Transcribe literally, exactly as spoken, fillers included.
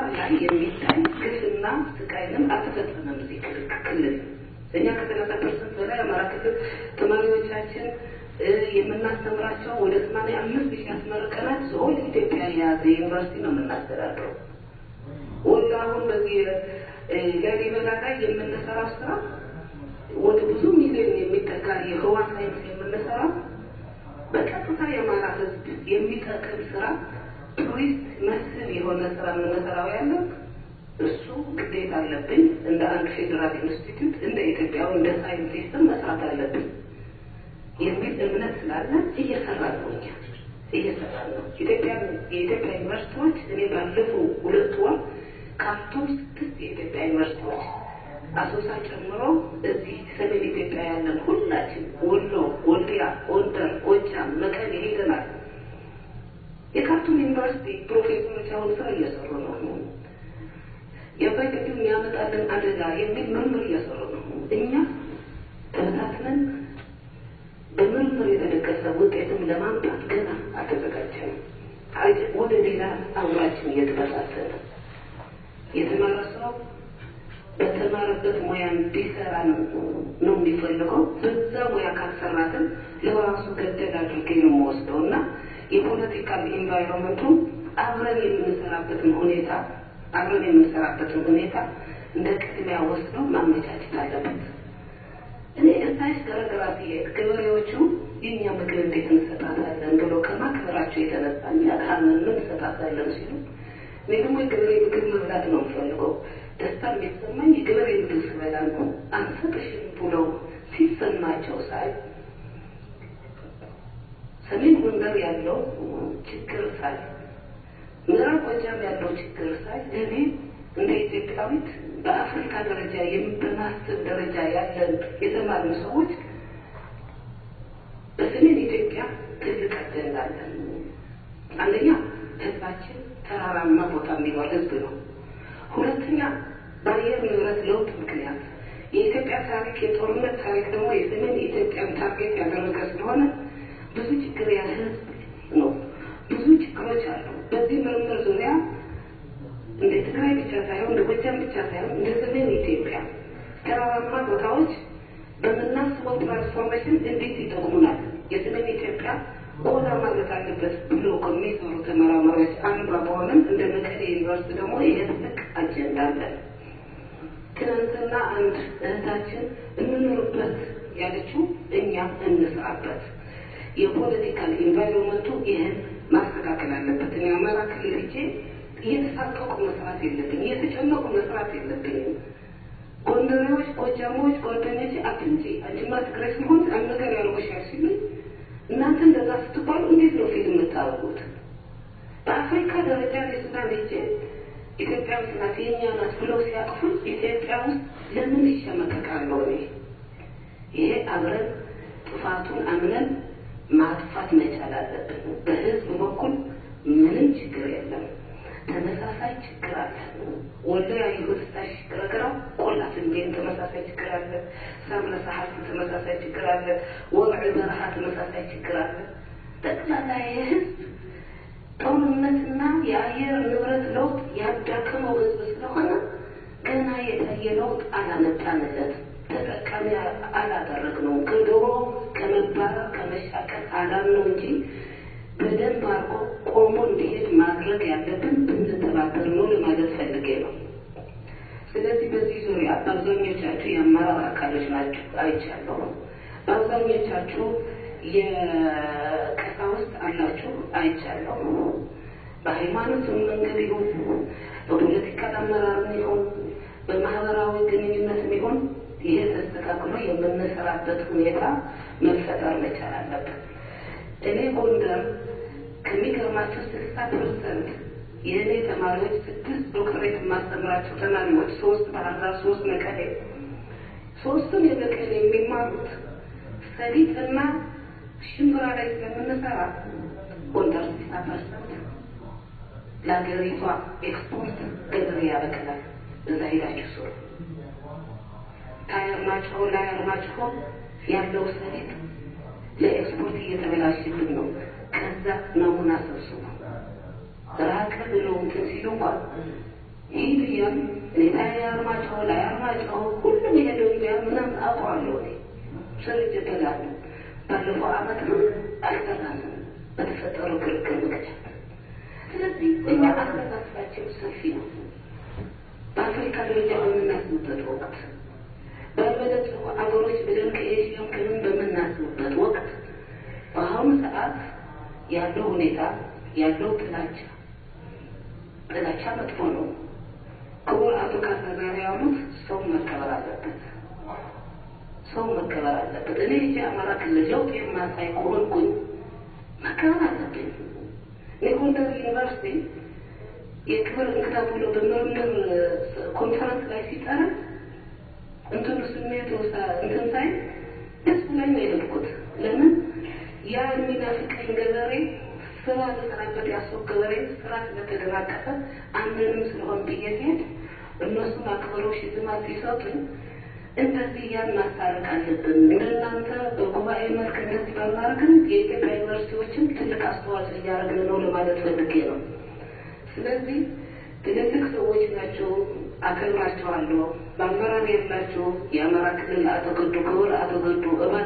ላይ የሚታይ ግፍና ስቃይንም አልተፈጸመም። እዚህ ክልል እኛ ከሰላሳ ፐርሰንት በላይ አማራ ክልል ተማሪዎቻችን የምናስተምራቸው ወደ ሰማንያ አምስት ሺህ አስመርቀናል። ዞን ኢትዮጵያ የያዘ ዩኒቨርሲቲ ነው የምናስተዳድረው። ወላ አሁን በዚህ ላሊበላ ላይ የምንሰራው ስራ ወደ ብዙ ሚሊዮን የሚጠጋ የህዋ ሳይንስ የምንሰራው በቀጥታ የአማራ ህዝብ የሚጠቅም ስራ ቱሪስት መስህብ የሆነ ስራ የምንሰራው ያለው እሱ ግዴታ አለብኝ። እንደ አንድ ፌዴራል ኢንስቲትዩት እንደ ኢትዮጵያው እንደ ሳይንቲስትም መስራት አለብኝ የሚል እምነት ስላለ እየሰራ ነው። እኛ እየሰራ ነው። ኢትዮጵያ የኢትዮጵያ ዩኒቨርሲቲዎች እኔ ባለፈው ሁለት ወር ካርቱም ስድስት የኢትዮጵያ ዩኒቨርሲቲዎች አሶሳ ጨምሮ እዚህ ሰሜን ኢትዮጵያ ያለን ሁላችን ወሎ፣ ወልዲያ፣ ጎንደር፣ ጎጃም፣ መቀሌ ሄደናል። የካርቱም ዩኒቨርሲቲ ፕሮፌሰሮች አሁን ስራ እየሰሩ ነው። የአባይ ግድብ የሚያመጣልን አደጋ የሚል ምርምር እየሰሩ ነው። እኛ ተበታትነን በምርምር የተደገፈ ውጤትም ለማምጣት ገና አልተዘጋጀንም። ወደ ሌላ አውራችን እየተበታተነ የተማረ ሰው በተማረበት ሙያ እንዲሰራ ነው የሚፈልገው። በዛ ሙያ ካልሰራትን ለራሱ ገደል አድርጌ ነው የምወስደው እና የፖለቲካል ኢንቫይሮንመንቱ አብረን የምንሰራበትን ሁኔታ አብረን የምንሰራበትን ሁኔታ እንደ ቅድሚያ ወስደው ማመቻቸት አለበት። እኔ እሳይስ ገረገራ ሲሄድ ገበሬዎቹ የኛ ምግብ እንዴት እንሰጣታለን ብሎ ከማክበራቸው የተነሳ ያካንን ምን እንሰጣታለን ሲሉ እኔ ደግሞ የገበሬ ምግብ መብላት ነው የምፈልገው። ደስታ የሚሰማኝ የገበሬ ምግብ ስበላ ነው። አንሰጥሽም ብለው ሲሰማቸው ሳይ ሰሜን ጎንደር ያለው ችግር ሳይ ምዕራብ ጎጃም ያለው ችግር ሳይ እኔ እንደ ኢትዮጵያዊት በአፍሪካ ደረጃ የምናስብ ደረጃ ያለን የተማርን ሰዎች በሰሜን ኢትዮጵያ ትልቅ አጀንዳ አለን። አንደኛ ህዝባችን ተራራማ ቦታ የሚኖር ህዝብ ነው። ሁለተኛ በአየር ንብረት ለውጥ ምክንያት የኢትዮጵያ ታሪክ የጦርነት ታሪክ ደግሞ የሰሜን ኢትዮጵያን ታርጌት ያደረገ ስለሆነ ብዙ ችግር ያለ ህዝብ ነው። ብዙ ችግሮች አሉ። በዚህ ምርምር ዙሪያ እንደ ትግራይ ብቻ ሳይሆን እንደ ጎጃም ብቻ ሳይሆን እንደ ሰሜን ኢትዮጵያ ተራራማ ቦታዎች በምናስበው ትራንስፎርሜሽን እንዴት ይጠቅሙናል የሰሜን ኢትዮጵያ ኦላ ማለት አለበት ብሎ ከሚሰሩ ተመራማሪዎች አንዷ በሆነም እንደ መቀሌ ዩኒቨርሲቲ ደግሞ የትልቅ አጀንዳ አለ። ትናንትና አንድ እህታችን እንኖርበት ያለችው እኛም እንስራበት። የፖለቲካል ኢንቫይሮንመንቱ ይህን ማስተካከል አለበት። እኔ አማራ ክልል ሄጄ እየተሳቀቁ መስራት የለብኝ፣ እየተጨነቁ መስራት የለብኝም። ጎንደሬዎች፣ ጎጃሞች ጓደኞቼ አትንጪ አንቺማ ትግራይ ሲሆን አንድ ነገር ያልወሻል ሲሉኝ እናንተ እንደዛ ስትባሉ እንዴት ነው ፊልም የምታደርጉት? በአፍሪካ ደረጃ ለሱዳን ሄጄ ኢትዮጵያ ናት የእኛ ናት ብለው ሲያቅፉኝ ኢትዮጵያ ውስጥ ለምን ይሸመቀቃለሁ? እኔ ይሄ አብረን ጥፋቱን አምነን ማጥፋት መቻል አለብን። በህዝብ በኩል ምንም ችግር የለም፣ ተመሳሳይ ችግር አለ። ወሎ ያየሁት ታሽ ገረገራው ቆላት እንዴት ተመሳሳይ ችግር አለ። ሳምለ ሰዓት ተመሳሳይ ችግር አለ። ወልዕ በረሃ ተመሳሳይ ችግር አለ። ጠቅላላ የህዝብ ጦርነትና የአየር ንብረት ለውጥ ያዳከመው ህዝብ ስለሆነ ገና የታየ ለውጥ አላመጣንለት፣ ተጠቃሚ አላደረግነው። ከድሮ ከመባረር ከመሻቀር አላልነው እንጂ በደንብ አርቆ ቆሞ እንዲሄድ ማድረግ ያለብን ብንተባበር ነው ለማለት ፈልጌ ነው። ስለዚህ በዚህ ዙሪያ አብዛኞቻችሁ የአመራር አካሎች ናችሁ አይቻለሁ። አብዛኞቻችሁ የቀሳውስት አላችሁ አይቻለሁ። በሃይማኖት መንገድ ይሁን በፖለቲካ አመራር ይሁን በማህበራዊ ግንኙነት ይሁን ይሄ ተስተካክሎ የምንሰራበት ሁኔታ መፈጠር መቻል አለበት። እኔ ጎንደር ከሚገርማቸው ስልሳ ፐርሰንት የእኔ ተማሪዎች ስድስት ዶክተሬት ማስተምራቸው ተማሪዎች ሶስት ባህር ዳር ሶስት መቀሌ ሶስቱም የመቀሌ የሚማሩት ሰሊጥና ሽምብራ ላይ ስለምንሰራ ጎንደር ስልሳ ፐርሰንት ለሀገሪቷ ኤክስፖርት ገንዘብ ያበቅላል። እዛ ሄዳችሁ ሶ ታየር ናቸው ላየር ናቸው ያለው ሰሊጥ ለኤክስፖርት እየተበላሽብን ነው። ከዛ ናሙና ሰብስቡ ራቀ ብለው እንትን ሲሉ እንኳን ይሄን ለታይ አርማቸው ላይ አርማቸው ሁሉም የሄደው ያምናም አቋለው ነው ስለጀተላሉ ባለፈው አመት አልተናነ በተፈጠረው ክርክር ምክንያት ስለዚህ እኛ አስተሳሰባችን ሰፊ ነው በአፍሪካ ደረጃ በምናስብበት ወቅት በበለጸጉ አገሮች ብለን ከኤሽያም ከምን በምናስብበት ወቅት በአሁኑ ሰዓት ያለው ሁኔታ ያለው ጥላቻ ጥላቻ መጥፎ ነው ክቡር አቶ ካሳዛሪ ያሉት ሰው መከበር አለበት ሰው መከበር አለበት እኔ እዚህ አማራ ክልል ለውጥ የማሳይ ከሆንኩኝ መከበር አለብኝ የጎንደር ዩኒቨርሲቲ የክብር እንግዳ ብሎ በመርምር ኮንፈረንስ ላይ ሲጠራ እንትን ስሜት ወሳ እንትን ሳይ ደስ ብሎኝ ነው የሄድኩት ለምን ያ የሚናፍቀኝ ገበሬ ስራ ለተራበት ያሰው ገበሬ ስራ ስለተደራቀፈ አንድንም ስለሆን ብዬሄድ እነሱ አክብረው ሽልማት ሲሰጡኝ እንደዚህ ያን ማስታረቅ አለብን እንደናንተ በጉባኤ መልክ እንደዚህ በማድረግ የኢትዮጵያ ዩኒቨርሲቲዎችን ትልቅ አስተዋጽኦ እያደረግን ነው ለማለት ፈልጌ ነው ስለዚህ ትልልቅ ሰዎች ናቸው አከብራቸዋለሁ በአመራር ያላቸው የአማራ ክልል አቶ ገዱ ክቡር አቶ ገዱ እባክህ